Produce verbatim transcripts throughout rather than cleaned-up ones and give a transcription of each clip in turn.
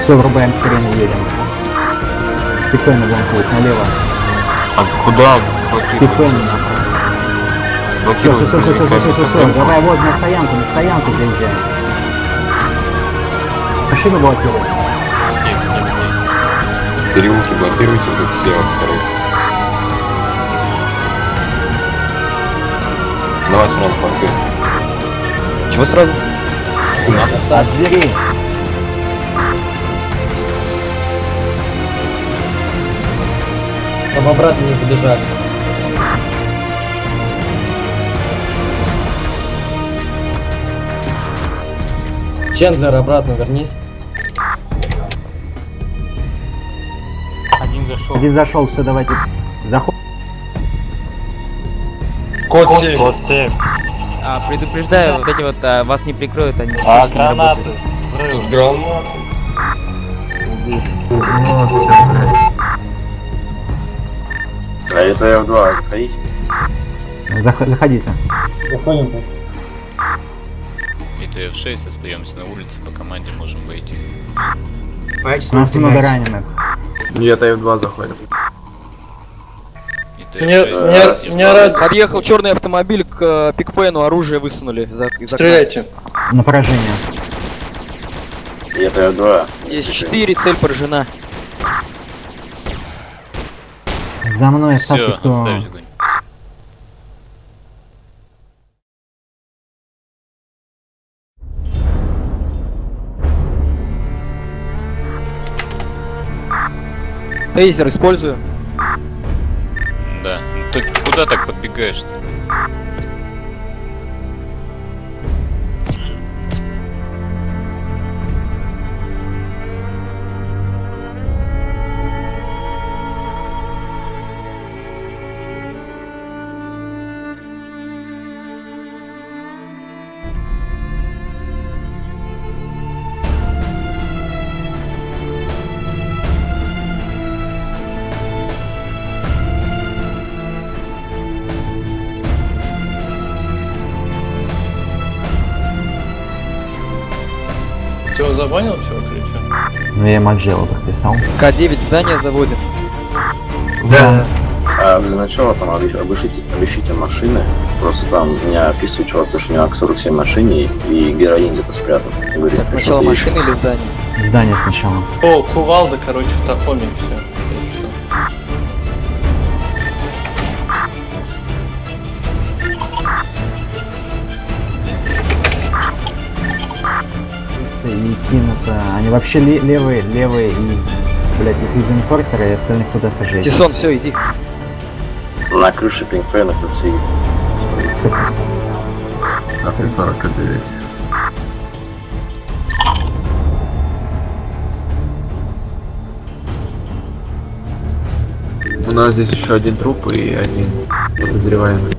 Все, врубаем скорее, едем. Спокойно блокирует, налево. А куда? Спокойно направо. Все, все, все, все, все, все, все, давай вот на стоянку, на стоянку заезжаем. Машину блокируем. Быстрее, быстрее, быстрее. Переулки блокируйте, как слева второй. Давай сразу паркуем. Чего сразу? А с двери. Там обратно не забежали. Чендлер, обратно вернись. Один зашел. Один зашел, все, давайте. Заход. Код семь. Код семь. А, предупреждаю, вот эти вот а, вас не прикроют, они А, не гранаты. работают. Взрыв. Гранаты. А это эф два, заходить? Зах- Заходите. Заходим. Это эф шесть, остаемся на улице, по команде можем выйти. У нас много раненых. Нет, эф два заходим. Это Не, эф шесть, не, эф два. не рад... Подъехал черный автомобиль к э, пикпену, оружие высунули. За, из окна. Стреляйте. На поражение. И это эф два. Есть четыре, цель поражена. За мной Все, оставьте, кто... оставить огонь. Тейзер использую. Да. Ну ты куда так подбегаешь? Все, забанил, чувак, или что? Ну я Маджело подписал. К девять здание заводим. Да. А для начала там обыщите, обыщите, обыщите машины. Просто там меня описывает чувак, то, что у него ак сорок семь в машине и героин где-то спрятан. И говорит, Так, что сначала ты- машины или здание? Здание сначала. О, кувалда, короче, в Тахоме все. И кинуто. Они вообще ле- левые, левые и, блять, их из инфорсера и остальных куда сажать. Тисон, все, иди. На крыше пингпена кто сидит. А ты сорок девять. У нас здесь еще один труп и один подозреваемый.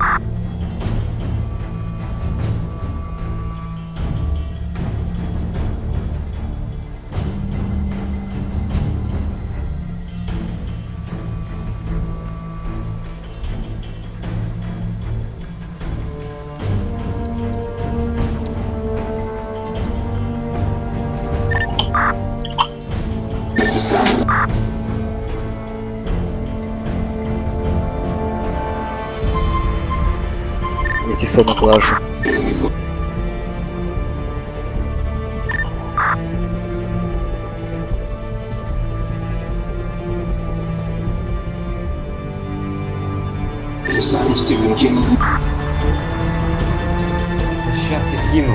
Я Тисона глажу. Сейчас я кину.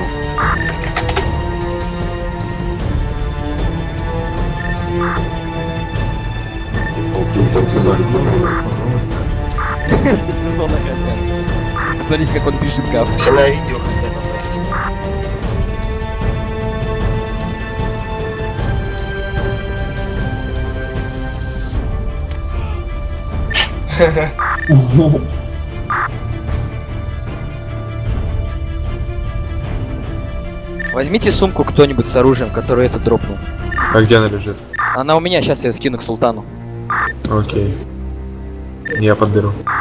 Все Тисона хотят. Посмотрите, как он пишет гав. Все на видео хотят попасть. Возьмите сумку кто-нибудь с оружием, который это дропнул. А где она лежит? Она у меня, сейчас я скину к султану. Окей. Я подберу.